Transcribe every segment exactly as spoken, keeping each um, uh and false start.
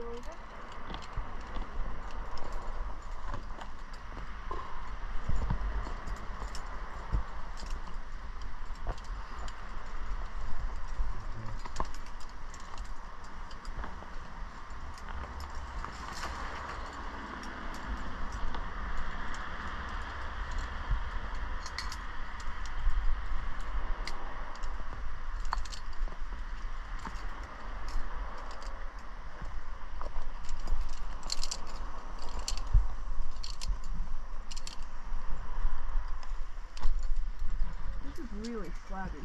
Really slabby.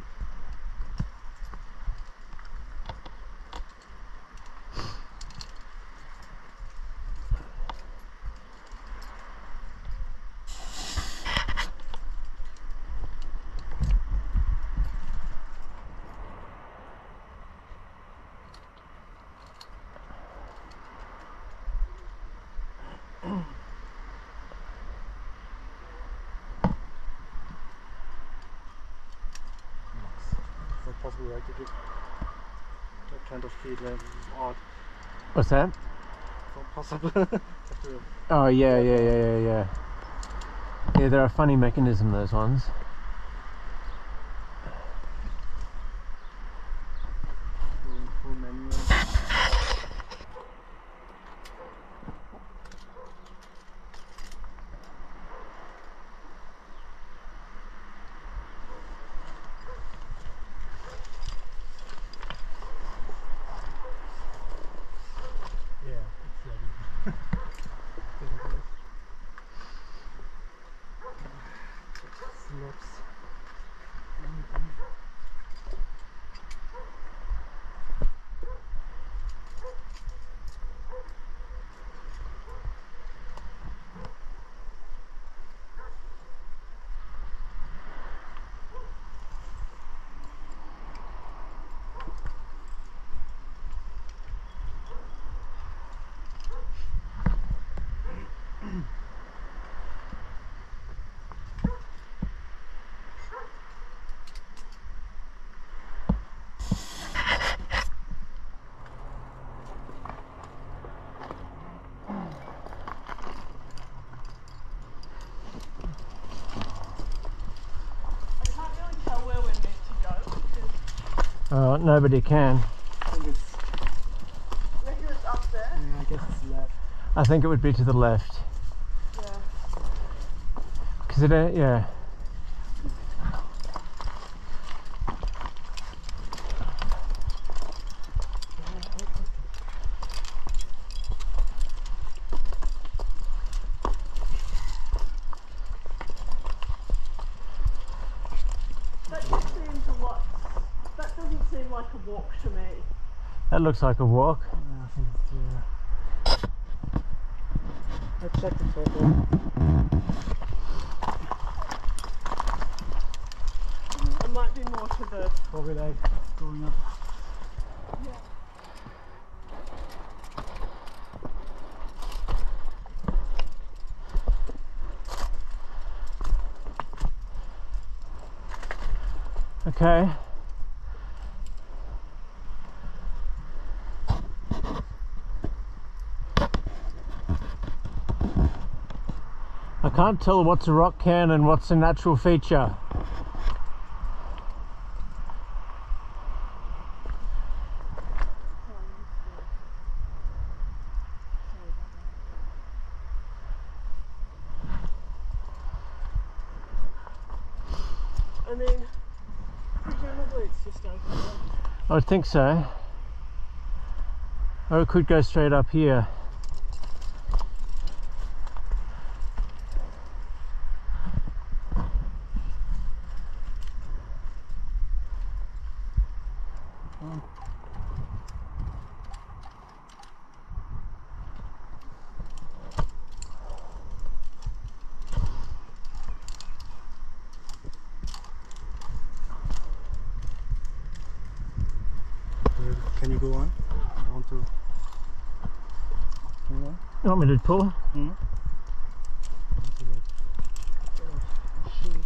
Possible, right, to do that kind of feed like odd. What's that? It's not possible. Oh yeah, yeah, yeah, yeah, yeah. Yeah, they're a funny mechanism, those ones. Going full manual. Oh, nobody can. I think it's, Reckon it's up there? yeah, I guess it's left. I think it would be to the left. Yeah. Because it, uh, yeah. That just seems a lot. That doesn't seem like a walk to me. That looks like a walk. Yeah, I think it's, yeah. Let's check the photo. It might be more to the... Probably like going up. Yeah. Okay. I can't tell what's a rock cairn and what's a natural feature. I mean, presumably it's just over there. I would think so. Or it could go straight up here. Can you go on? I want to. Can you go on? You want me to pull? Hmm? I want to like get off my shoes.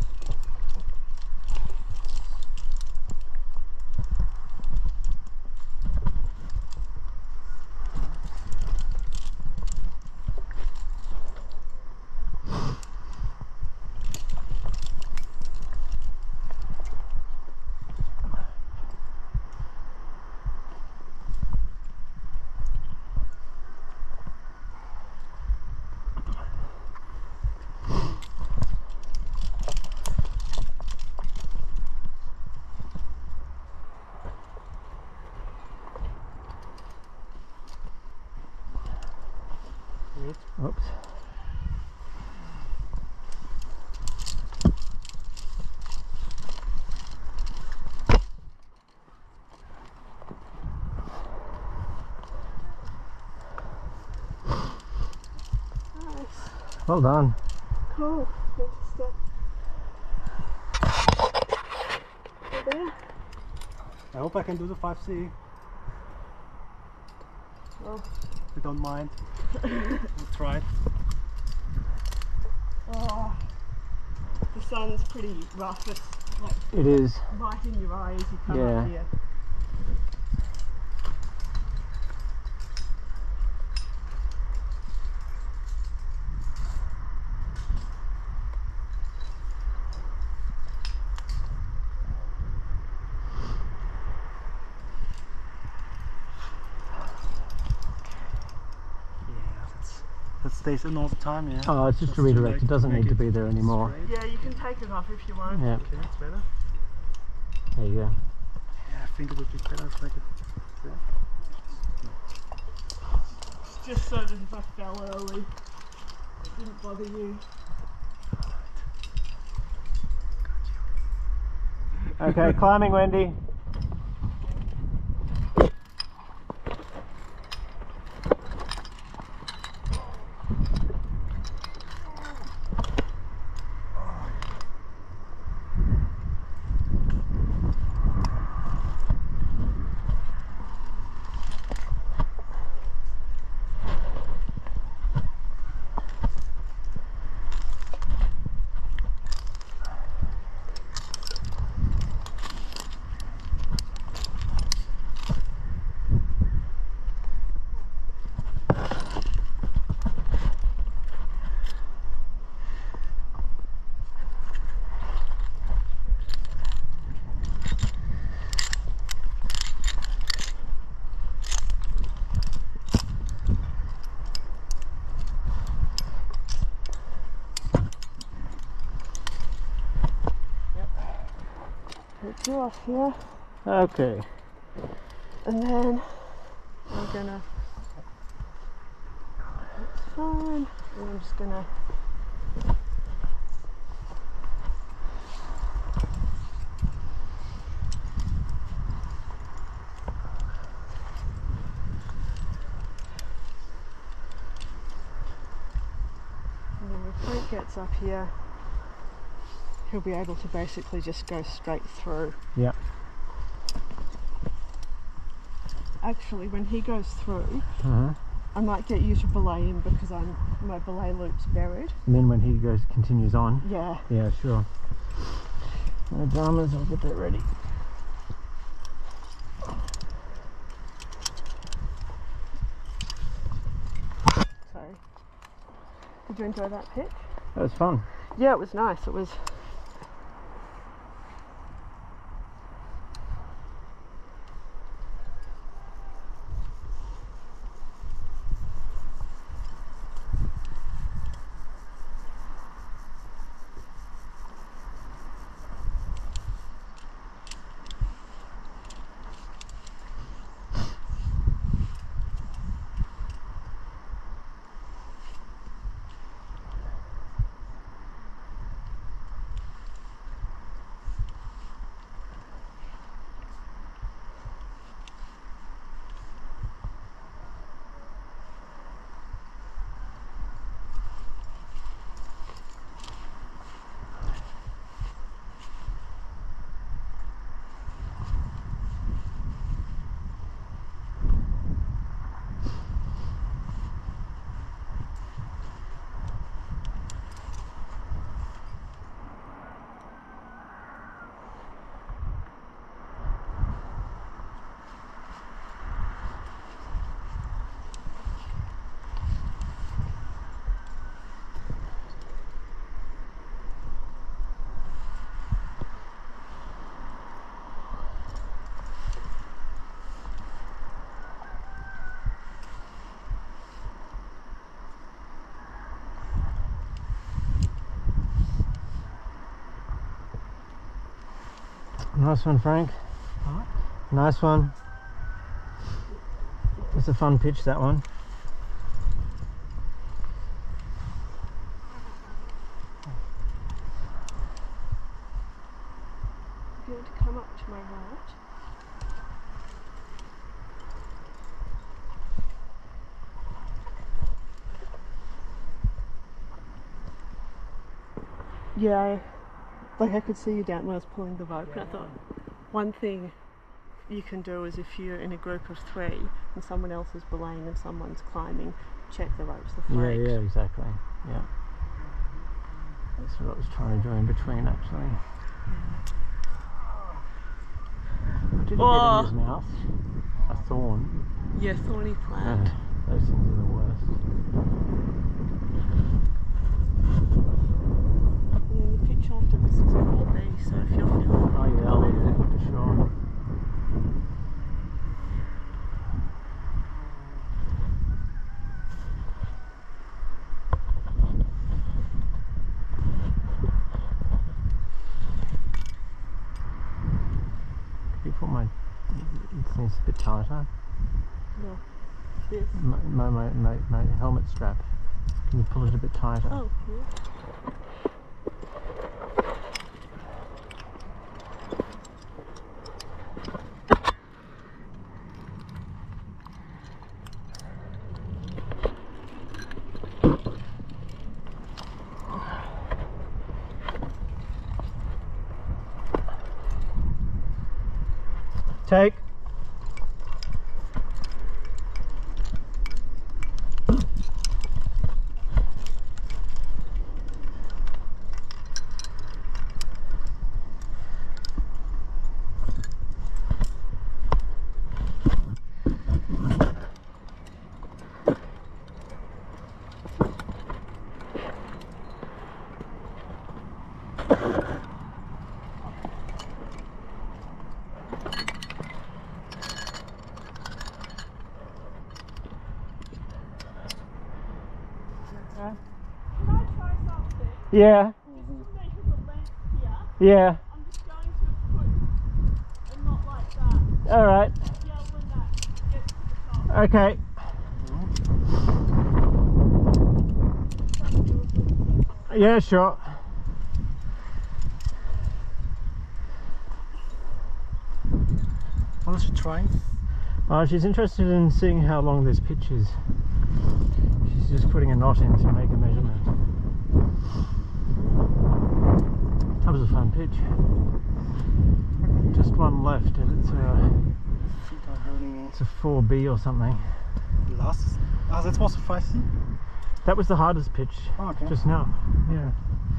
Oops. Nice. Well done. Cool. Interesting. You there? I hope I can do the five C. Well, If you don't mind. We'll try it. oh, the sun's pretty rough. It's like It is. right in your eye as you come Yeah. up here. Yeah, that's, that stays in all the time, yeah. Oh, it's just a to redirect. make- It doesn't make need to it be there anymore. straight. Yeah, you can take it off if you want. Yeah. Okay, it's better. There you go. Yeah, I think it would be better if I could. Yeah. Just so that if I fell early, it didn't bother you. Okay, climbing, Wendy. Take you off here, Okay. and then I'm gonna. It's fine. And I'm just gonna. And then when Frank gets up here, he'll be able to basically just go straight through. Yeah. Actually, when he goes through, Uh-huh. I might get you to belay him because I'm my belay loop's buried. And then when he goes, continues on. Yeah. Yeah, sure. No dramas. I'll get that ready. Sorry. Did you enjoy that pitch? That was fun. Yeah, it was nice. It was. Nice one, Frank. Huh? Nice one. It's a fun pitch, that one. Yeah, I, like I could see you down when I was pulling the rope, and I thought one thing you can do is if you're in a group of three and someone else is belaying and someone's climbing, check the ropes are Yeah, flaked. yeah, exactly. Yeah. That's what I was trying to do in between, actually. What did he Oh. get in his mouth? A thorn. Yeah, thorny plant. Uh, those things are the worst. And then the pitch after this is four B, so if you're feeling... Oh yeah, I'll eat it for sure. Could you put my... It seems a bit tighter. No. This. My, my, my, my, my helmet strap. Can you pull it a bit tighter? Oh, yeah. Take. Can I try something? Yeah. Just to measure the length here, Yeah. I'm just going to put a knot like that. All right. Yeah, when that gets to the top. Okay. Yeah, sure. What is she trying? Oh, she's interested in seeing how long this pitch is. She's just putting a knot in to make a measurement. That was a fun pitch. Just one left, and it's a Feet are hurting me. it's a four B or something. Last. Ah, that was a five C? That was the hardest pitch Oh, okay. just now. Yeah.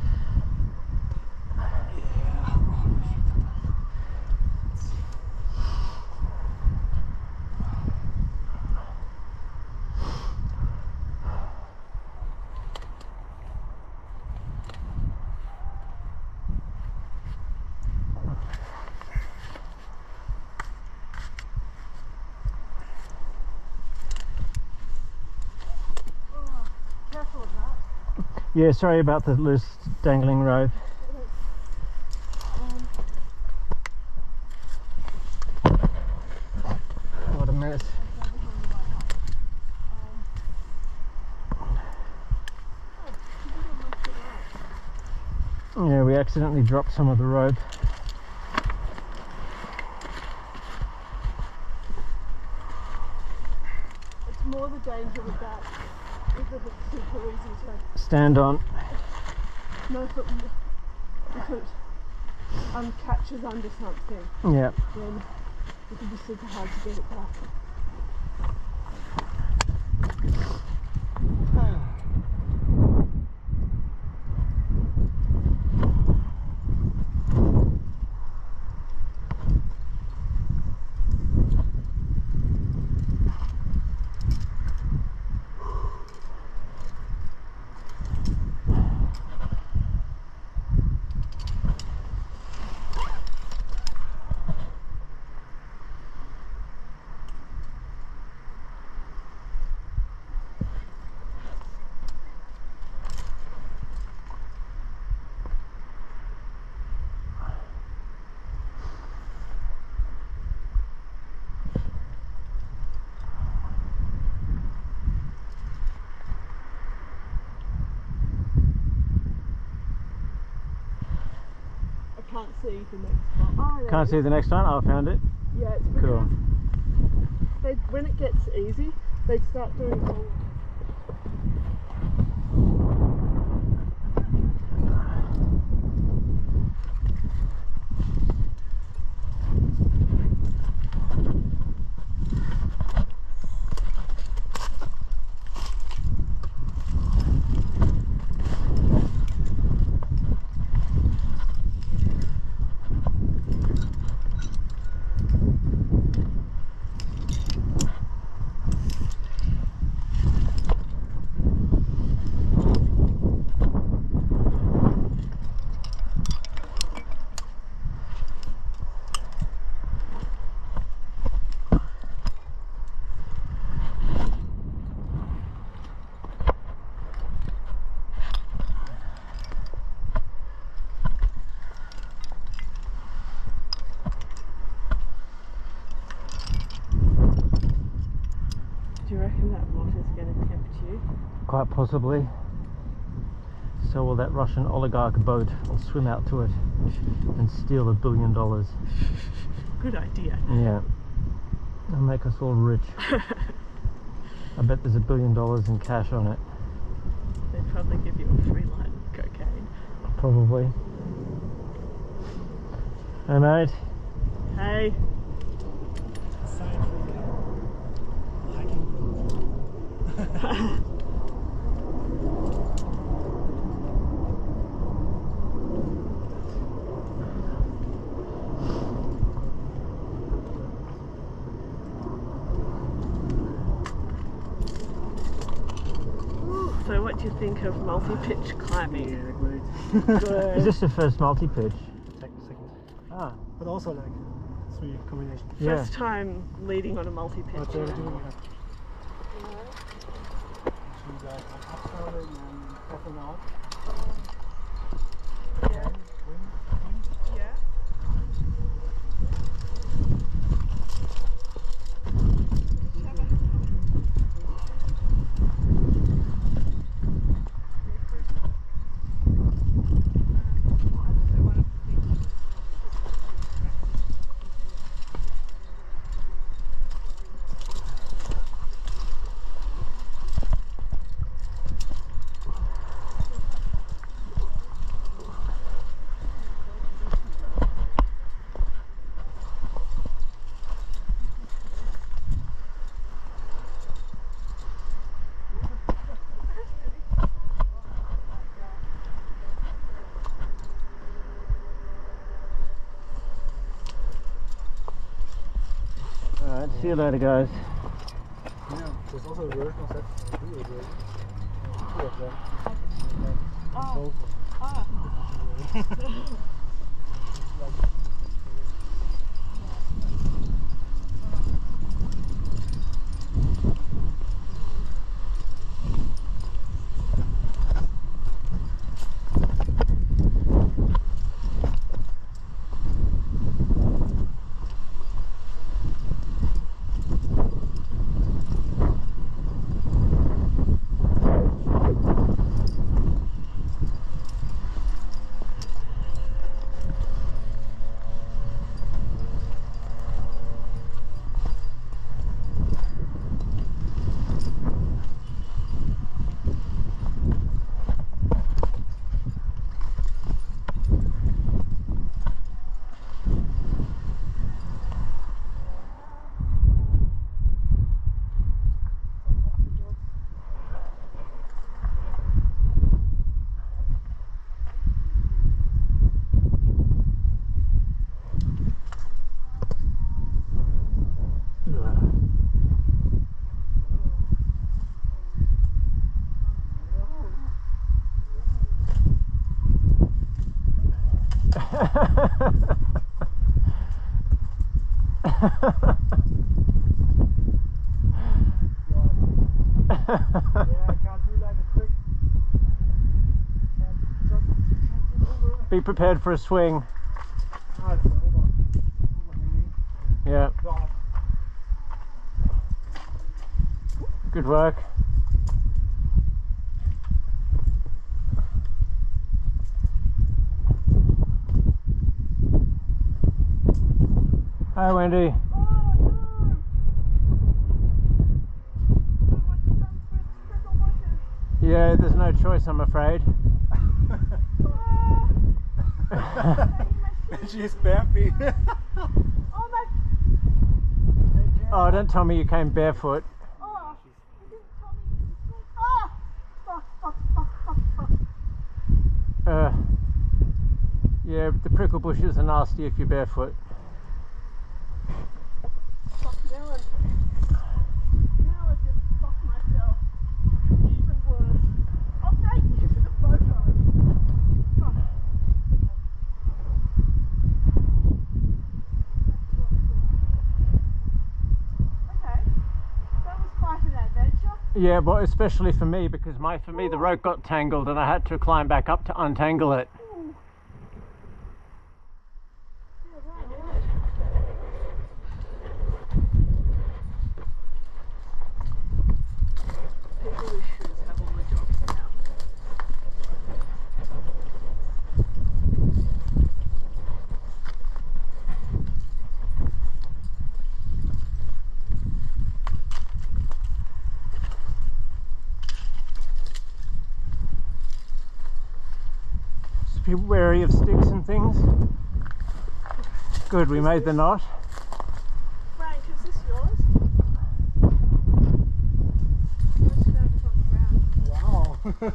Careful of that. Yeah, sorry about the loose dangling rope. Um, What a mess. Yeah, we accidentally dropped some of the rope. it's more the danger with that. With the hook super easy to Stand on. no foot if it um, catches under something, Yeah. then it can be super hard to get it back. Can't see the next one. Oh, there Can't it see is. the next one? Oh, I found it. Yeah, it's because Cool. they, when it gets easy, they start doing all. Quite possibly. So will that Russian oligarch boat. I'll swim out to it and steal a billion dollars. Good idea. Yeah. It'll make us all rich. I bet there's a billion dollars in cash on it. They'd probably give you a free line of cocaine. Probably. Hey mate. Hey. Sign for hiking group. So what do you think of multi-pitch climbing? Yeah, great. Good. Is this the first multi-pitch? Second, second. Ah. But also like three combination. Yeah. First time leading on a multi-pitch. What they're doing like two guys like upstarting and stepping out. Yeah. Wing, wing. Yeah. Alright, see you later guys. Yeah, there's also a version of that. I do a version. Two of them. Oh. Both. Ah. Yeah, I can't do like a quick. Can't jump, can't get over. Be prepared for a swing. Ah, it's over. Overhanging. Yeah, God. good work. Hi Wendy. Yeah, there's no choice, I'm afraid. She's bare feet. Oh, don't tell me you came barefoot. Oh, you didn't tell me. Oh, fuck, fuck, fuck, fuck, fuck. Uh, yeah, the prickle bushes are nasty if you're barefoot. Fuck, now I'm, now I just fucked myself. Even worse. I'll take you to the photo. Fuck. Okay, that was quite an adventure. Yeah, but especially for me, because my for me the rope got tangled and I had to climb back up to untangle it. Ooh. People with shoes Be wary of sticks and things. Good, we made the knot. Frank, is this yours? I just found it on the ground. Wow.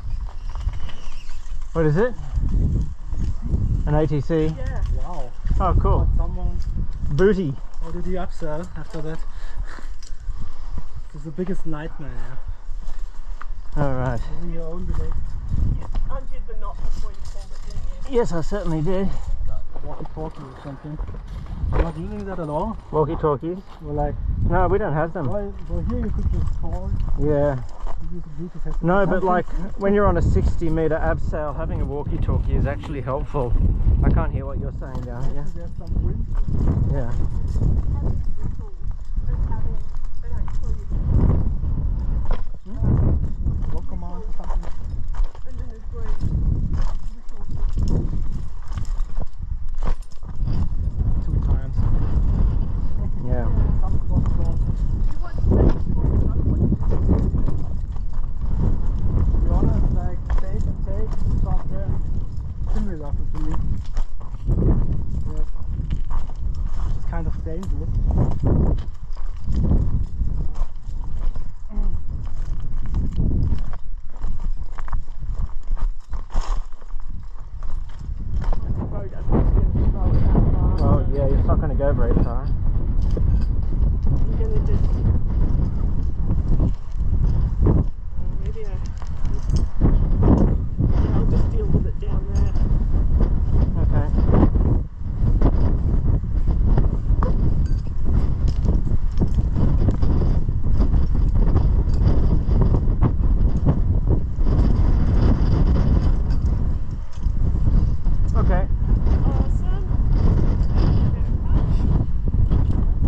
What is it? An A T C? Yeah. Wow. Oh, cool. But someone, Booty. how did you upsell after that? This is the biggest nightmare. Yeah? Alright. Using your own delay. You undid the knot before you pulled it, didn't you? Yes, I certainly did. Walkie-talkie or something. You're not using that at all? Walkie-talkies? Or like, No, we don't have them. well, well here you could just call, Yeah. use a Bluetooth headset. No, or but something. like when you're on a sixty meter abseil, having a walkie-talkie is actually helpful. I can't hear what you're saying down here. There's some wind. Yeah. Having whistles and having an actually Rock command or something. and then there's great whistles. Two times. Yeah. Some cross cross. You want to say you want to know what you do. To be honest, like take and take sounds very similar to me. Yeah. Which is kind of dangerous. Road doesn't seem to go that far. Well, yeah, it's not going to go very far. I'm gonna just uh, maybe I yeah, I'll just deal with it down there. Okay. Okay. Awesome. Thank you very much.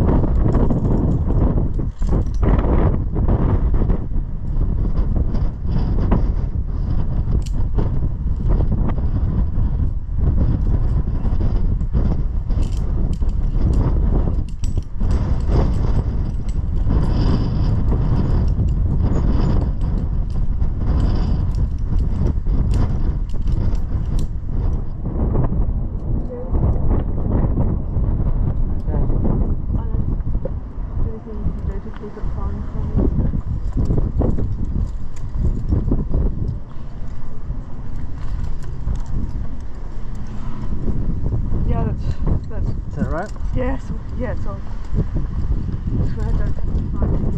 Yeah, that's that's Is that right? yeah, so yeah, so that's where I don't have to find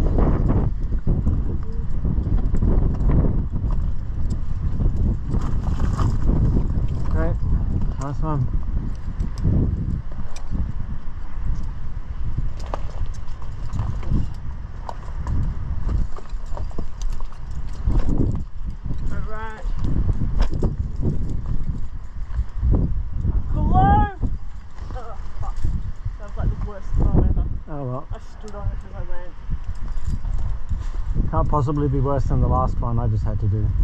the Great. Nice one. Alright. Hello! Oh fuck. That was like the worst time ever. Oh well. I stood on it as I ran. Can't possibly be worse than the last one I just had to do.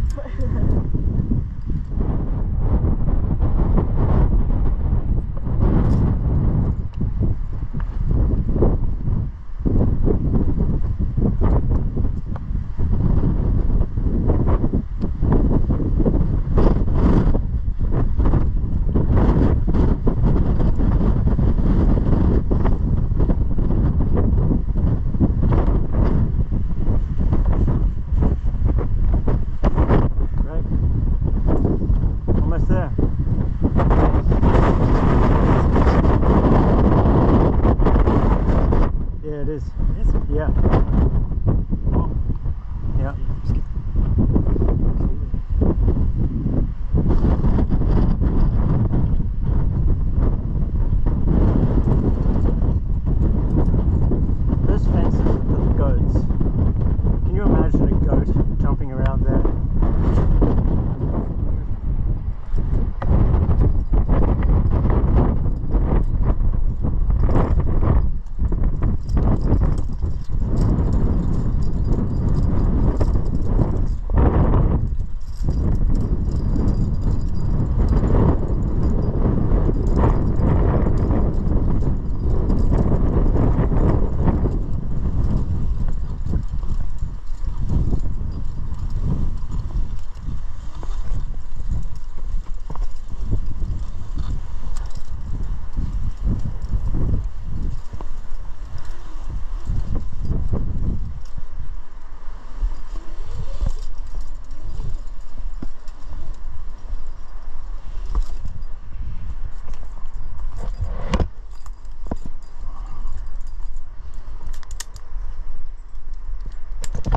Great. Almost there. Yeah, it is. Yes. Yeah. Oh. Yeah. Those fences are for the goats. Can you imagine a goat jumping around there?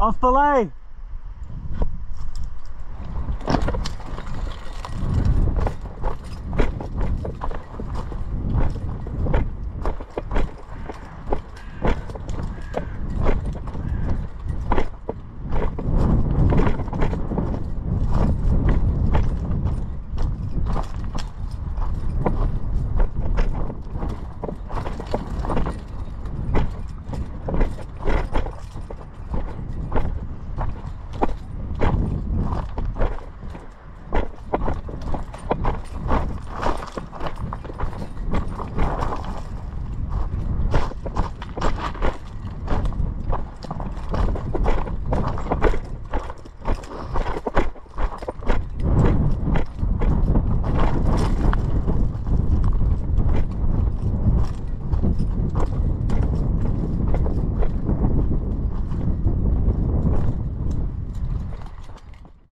Off belay!